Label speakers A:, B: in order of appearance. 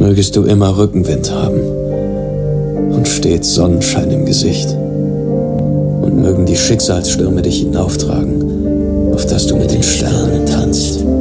A: Mögest du immer Rückenwind haben und stets Sonnenschein im Gesicht. Und mögen die Schicksalsstürme dich hinauftragen, auf dass du mit den Sternen tanzt.